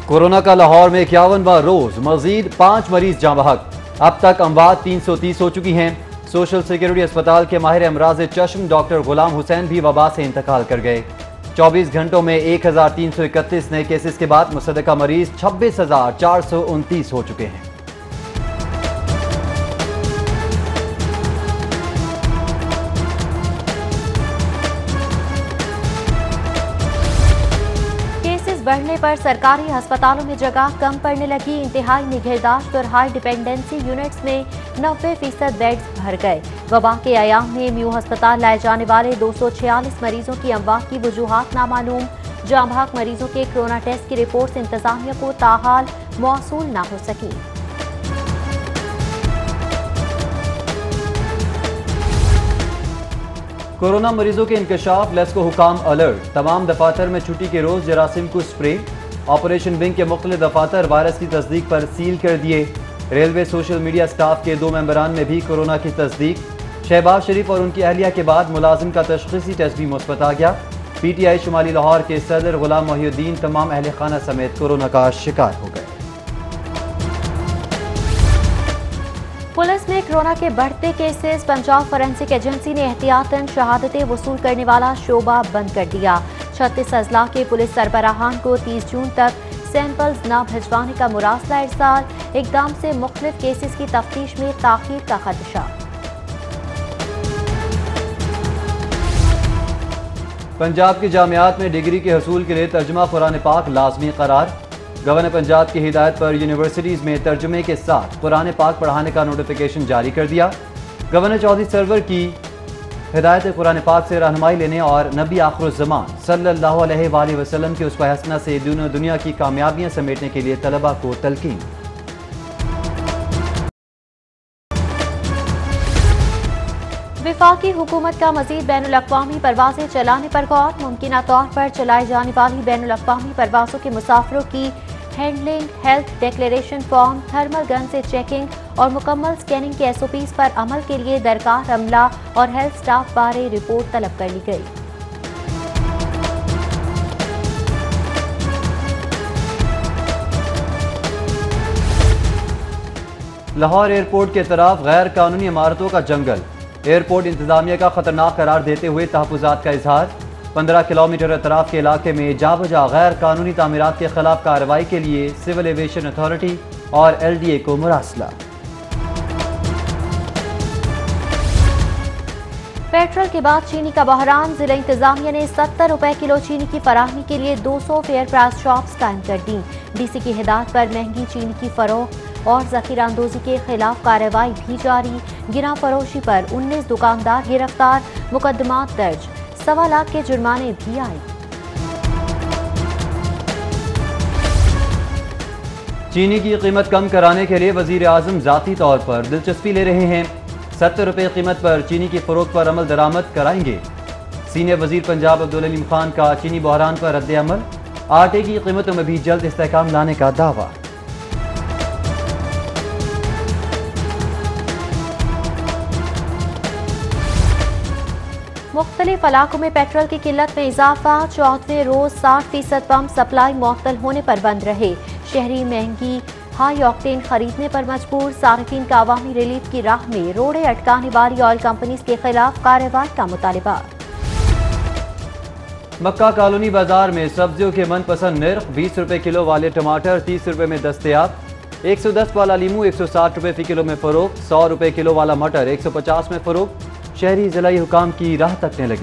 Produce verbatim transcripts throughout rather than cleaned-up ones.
Corona का लाहौर में इक्यावनवां रोज मजीद पांच मरीज जाँ बहक। अब तक अमवात तीन सौ तीस हो चुकी हैं। सोशल सिक्योरिटी अस्पताल के माहिर अमराज चश्म डॉक्टर गुलाम हुसैन भी वबा से इंतकाल कर गए। चौबीस घंटों में एक हजार तीन सौ इकतीस नए केसेस के बाद मुसद्दका मरीज छब्बीस हजार चार सौ उनतीस हो चुके हैं। बढ़ने पर सरकारी अस्पतालों में जगह कम पड़ने लगी। इंतहाई निगहदाश्त और हाई डिपेंडेंसी यूनिट्स में नब्बे फीसद बेड्स भर गए। वबा के अयाम में म्यू अस्पताल लाए जाने वाले दो सौ छियालीस मरीजों की अमवात की वजूहात नामालूम। जाँ बहक मरीजों के कोरोना टेस्ट की रिपोर्ट इंतजामिया को ताहाल मौसूल न हो सकी। कोरोना मरीजों के इंकशाफ लेस्को हुकाम अलर्ट। तमाम दफातर में छुट्टी के रोज जरासीम को स्प्रे। ऑपरेशन विंग के मुख्तलिफ दफातर वायरस की तस्दीक पर सील कर दिए। रेलवे सोशल मीडिया स्टाफ के दो मेंबरान में भी कोरोना की तस्दीक। शहबाज शरीफ और उनकी अहलिया के बाद मुलाजिम का तशखीसी टेस्ट भी मुस्बत आ गया। पी टी आई शुमाली लाहौर के सदर गुलाम मोहिउद्दीन तमाम अहल खाना समेत कोरोना का शिकार हो गए। पुलिस में कोरोना के बढ़ते केसेस। पंजाब फोरेंसिक एजेंसी ने एहतियातन शहादतें वसूल करने वाला शोबा बंद कर दिया। छत्तीस अजला के पुलिस सरबराहान को तीस जून तक सैंपल्स न भिजवाने का मुरासला इरसाल। इकदाम से मुख्तलिफ केसेस की तफ्तीश में ताखीर का खदशा। पंजाब की जामियात में डिग्री के हसूल के लिए तर्जुमा कुरान पाक लाजमी करार। गवर्नर पंजाब की हिदायत पर यूनिवर्सिटीज में तर्जुमे के साथ कुरान पाक पढ़ाने का नोटिफिकेशन जारी कर दिया। गवर्नर चौधरी सरवर की हिदायत कुरान पाक से रहनुमाई लेने और नबी आखिरुज़्ज़मान सल्लल्लाहु अलैहि वसल्लम की उसवा हसना से दुनिया दुनिया की कामयाबियां समेटने के लिए तलबा को तलकीन। विफाकी हुकूमत का मजीद बैनुल अक़वामी परवाजें चलाने पर गौर। मुमकिन तौर पर चलाई जाने वाली बैनुल अक़वामी परवाजों के मुसाफिरों की handling, health declaration form, thermal gun से चेकिंग और मुकम्मल स्कैनिंग के एस ओ पीज़ पर अमल के लिए दरकार अमला और हेल्थ स्टाफ बारे रिपोर्ट तलब कर ली गई। लाहौर एयरपोर्ट के तरफ गैर कानूनी इमारतों का जंगल। एयरपोर्ट इंतजामिया का खतरनाक करार देते हुए तहफ़्फ़ुज़ात का इजहार। पंद्रह किलोमीटर अतराफ के इलाके में जा बजा गैर कानूनी तामीरात के खिलाफ कार्रवाई के लिए सिविल एविएशन अथॉरिटी और एल डी ए को मुरासला। पेट्रोल के बाद चीनी का बहरान। जिला इंतजामिया ने सत्तर रुपए किलो चीनी की फराहमी के लिए दो सौ फेयर प्राइस शॉप्स कायम कर दी। डी सी की हिदायत पर महंगी चीनी की फरोख्त और जखीरा अंदोजी के खिलाफ कार्रवाई भी जारी। गिरा फरोशी पर उन्नीस दुकानदार गिरफ्तार। मुकदमात दर्ज। सवा लाख के जुर्माने भी आए। चीनी की कीमत कम कराने के लिए वजीर आजम जाती तौर पर दिलचस्पी ले रहे हैं। सत्तर रुपए कीमत पर चीनी की फरोख्त पर अमल दरामद कराएंगे। सीनियर वजीर पंजाब अब्दुल अलीम खान का चीनी बहरान पर रद्द अमल। आटे की कीमतों में भी जल्द इस्तेहकाम लाने का दावा। मुख्तलिफ इलाकों में पेट्रोल की किल्लत में इजाफा। चौदहवें रोज साठ फीसद पंप सप्लाई मुअत्तल होने पर बंद रहे। शहरी महंगी हाई ऑक्टेन खरीदने पर मजबूर। सार्फिन का अवामी रिलीफ की राह में रोड़े अटकाने वाली ऑयल कंपनीज के खिलाफ कार्रवाई का मुतालिबा। मक्का कॉलोनी बाजार में सब्जियों के मनपसंद निर्ख। बीस रुपए किलो वाले टमाटर तीस रुपए में दस्तयाब। एक सौ दस वाला लीमू एक सौ साठ रुपए फी किलो में फरोख्त। सौ रुपए किलो वाला मटर एक सौ पचास में फरोख्त। शहरी जिला हुकाम की राह तकने लगे।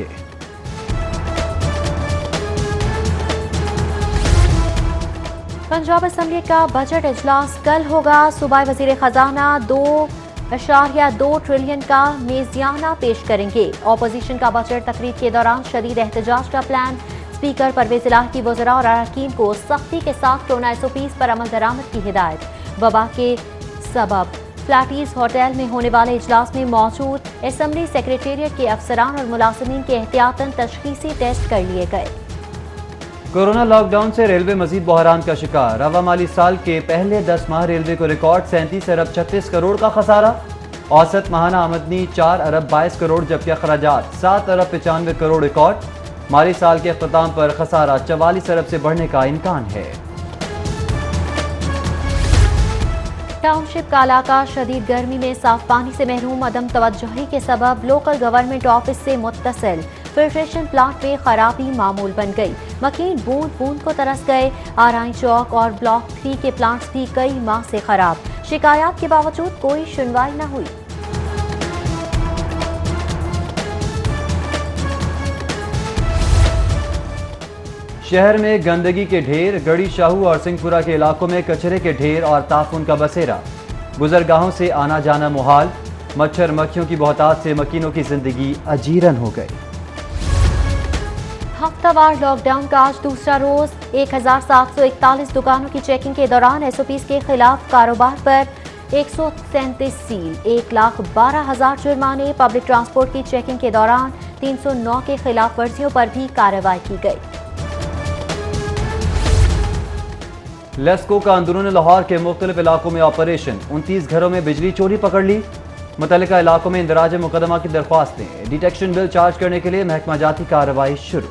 पंजाब असम्बली का बजट इजलास कल होगा। सूबाई वजीर खजाना दो अशारिया दो ट्रिलियन का मेजियाना पेश करेंगे। ऑपोजिशन का बजट तकरीर के दौरान शदीद एहतजाज का प्लान। स्पीकर परवेज इलाही की वज़रा और अरकान को सख्ती के साथ कोरोना एस ओ पीज़ पर अमल दरामद की हिदायत। वबा के सबब फ्लैटीज होटल में होने वाले इजलास में मौजूद असम्बली सेक्रेटेरिएट के अफसरान और मुलाजिमीन के एहतियातन तशखीसी टेस्ट कर लिए गए। कोरोना लॉकडाउन से रेलवे मजीद बहरान का शिकार। रवा माली साल के पहले दस माह रेलवे को रिकॉर्ड सैंतीस अरब छत्तीस करोड़ का खसारा। औसत माहाना आमदनी चार अरब बाईस करोड़ जबकि अखराजात सात अरब पचानवे करोड़ रिकॉर्ड। माली साल के अख्ताम पर खसारा चवालीस अरब से बढ़ने का इम्कान है। टाउनशिप का इलाका शदीद गर्मी में साफ पानी से महरूम, अदम तवज्जुही के सबब लोकल गवर्नमेंट ऑफिस से मुत्तसिल फिल्ट्रेशन प्लांट में खराबी मामूल बन गई। मकीन बूंद बूंद को तरस गए। आरआई चौक और ब्लॉक थ्री के प्लांट्स भी कई माह से खराब। शिकायत के बावजूद कोई सुनवाई न हुई। शहर में गंदगी के ढेर, गढ़ी शाहू और सिंहपुरा के इलाकों में कचरे के ढेर और ताफुन का बसेरा। गुजरगाहों से आना जाना मुहाल। मच्छर मक्खियों की बहुतात से मकीनों की जिंदगी अजीरन हो गई। हफ्तावार लॉकडाउन का आज दूसरा रोज एक हजार सात सौ इकतालीस दुकानों की चेकिंग के दौरान एसओपी के खिलाफ कारोबार पर एक सौ सैंतीस सील, एक लाख बारह हजार जुर्माने। पब्लिक ट्रांसपोर्ट की चेकिंग के दौरान तीन सौ नौ के खिलाफ वर्जियों पर भी कार्रवाई की गई। लेस्को का अंदरून लाहौर के मुख्तलिफ इलाकों में ऑपरेशन। उनतीस घरों में बिजली चोरी पकड़ ली। मुतल्लिका इलाकों में इंदराज मुकदमा की दरख्वास्तें। डिटेक्शन बिल चार्ज करने के लिए महकमा जाती कार्रवाई शुरू।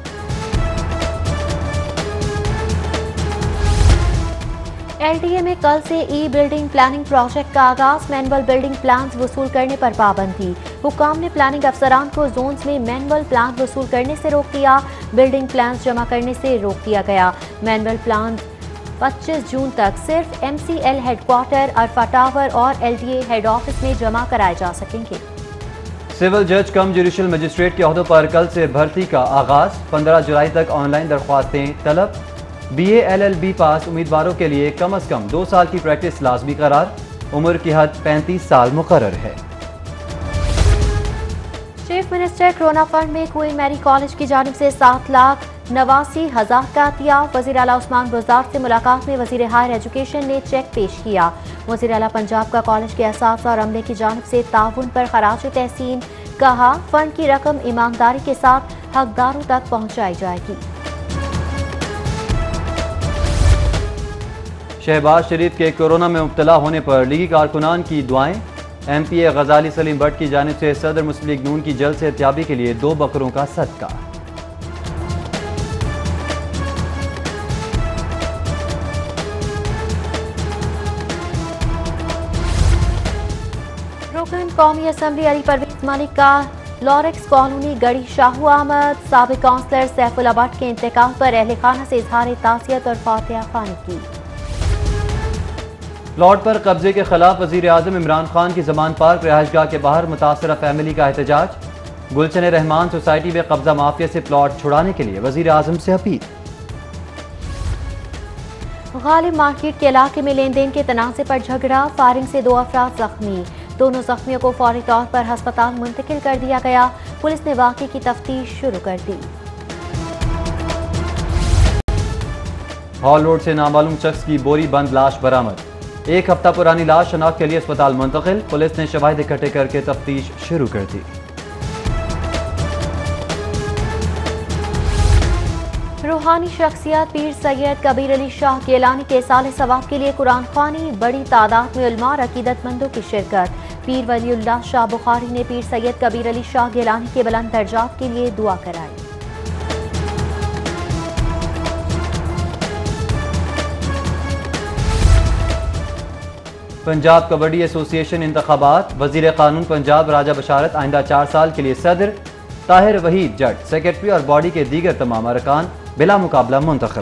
एलडीए में कल से ई बिल्डिंग प्लानिंग प्रोजेक्ट का आगाज। मैनुअल बिल्डिंग प्लान वसूल करने पर पाबंदी। हुकाम ने प्लानिंग अफसरान को जोन्स में मैनुअल प्लान वसूल करने से रोक दिया। बिल्डिंग प्लान जमा करने से रोक दिया गया। मैनुअल प्लान पच्चीस जून तक सिर्फ एमसीएल हेडक्वार्टर, अरफा टावर और एलडीए हेड ऑफिस में जमा कराए जा सकेंगे। सिविल जज कम जुडिशल मजिस्ट्रेट के अहदों पर कल से भर्ती का आगाज। पंद्रह जुलाई तक ऑनलाइन दरख्वास्तें तलब। B A L L B pass उम्मीदवारों के लिए कम अज कम दो साल की प्रैक्टिस लाजमी करार। उम्र की हद पैंतीस साल मुकर्रर है। चीफ मिनिस्टर कोरोना फंड में क्वीन मैरी कॉलेज की जानिब से सात लाख नवासी हजार का अतिया। वज़ीर आला उस्मान बुज़दार से मुलाकात में वज़ीर हायर एजुकेशन ने चेक पेश किया। वज़ीर आला पंजाब का कॉलेज के असातिज़ा और अमले की जानिब से ताउन पर खराज तहसीन। कहा, फंड की रकम ईमानदारी के साथ हकदारों तक पहुँचाई जाएगी। शहबाज शरीफ के कोरोना में मुब्तला होने पर लीगी कारकुनान की दुआएं। एम पी ए गजाली सलीम भट्ट की जानिब से सदर मुस्लिम लीग नून की जल्द से एहतियाबी के लिए दो बकरों का सदका। रुकन कौमी असम्बली अली परवेज मलिक का लॉरेक्स कॉलोनी गढ़ी शाहू अहमद। साबिक काउंसलर सैफुल्लाह भट्ट के इंतकाल पर अहले खाना से इजहार ताज़ियत और फातिहा खानी की। प्लॉट पर कब्जे के खिलाफ वजीर आजम इमरान खान की जमान पार्क रिहाइशगाह के बाहर मुतासरा फैमिली का एहतजाज। गुलशन रहमान सोसाइटी में कब्जा माफिया से प्लॉट छुड़ाने के लिए वजीर आजम से अपील। गालिब मार्केट के इलाके में लेन देन के तनाज़े पर झगड़ा। फायरिंग से दो अफराद जख्मी। दोनों जख्मियों को फौरी तौर पर अस्पताल मुंतकिल कर दिया गया। पुलिस ने वाक़े की तफ्तीश शुरू कर दी। हॉल रोड से नामालूम शख्स की बोरी बंद लाश बरामद। एक हफ्ता पुरानी लाश शनाख्त के लिए अस्पताल मुंतकिल। पुलिस ने शवाहिद इकट्ठे करके तफ्तीश शुरू कर दी। रूहानी शख्सियत पीर सैयद कबीर अली शाह गेलानी के साल सवाब के लिए कुरान ख्वानी। बड़ी तादाद में उलमा और अकीदतमंदों की शिरकत। पीर वलीउल्लाह शाह बुखारी ने पीर सैयद कबीर अली शाह गेलानी के बुलंद दर्जात के लिए दुआ कराई। पंजाब कबड्डी एसोसिएशन इंतखाबात। वजीर कानून पंजाब राजा बशारत आइंदा चार साल के लिए सदर। ताहिर वहीद जज, सेक्रेटरी और बॉडी के दीगर तमाम अरकान बिला मुकाबला मुंतखब।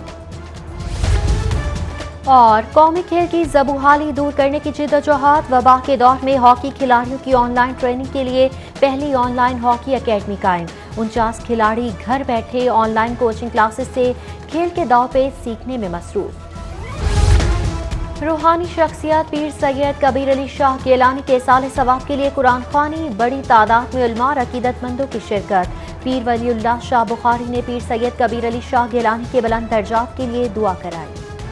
और कौमी खेल की ज़बूहाली दूर करने की जिद्दोजहद। वबा के दौर में हॉकी खिलाड़ियों की ऑनलाइन ट्रेनिंग के लिए पहली ऑनलाइन हॉकी अकेडमी कायम। उनचास खिलाड़ी घर बैठे ऑनलाइन कोचिंग क्लासेस से खेल के दौर पे सीखने में मसरूफ। रूहानी शख्सियत पीर सैयद कबीर अली शाह गेलानी के साल सवाब के लिए कुरान ख्वानी। बड़ी तादाद में उलमा और अकीदतमंदों की शिरकत। पीर वलीउल्लाह शाह बुखारी ने पीर सैयद कबीर अली शाह गेलानी के बुलंद दर्जात के लिए दुआ कराई।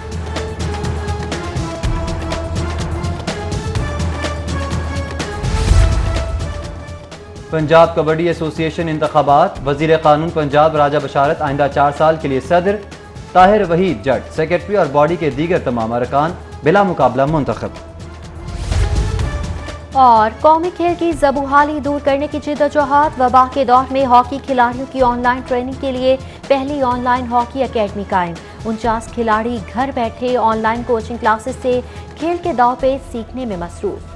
पंजाब कबड्डी एसोसिएशन इंतखाबात। वजीर कानून पंजाब राजा बशारत आइंदा चार साल के लिए सदर। ताहिर वहीद जज, सेक्रेटरी और बॉडी के दीगर तमाम अरकान बिला मुकाबला मुंतखब। और कौमी खेल की जबूहाली दूर करने की जिद्दोजहद। वबा के दौर में हॉकी खिलाड़ियों की ऑनलाइन ट्रेनिंग के लिए पहली ऑनलाइन हॉकी एकेडमी कायम। उनचास खिलाड़ी घर बैठे ऑनलाइन कोचिंग क्लासेस से खेल के दौर पे सीखने में मसरूफ।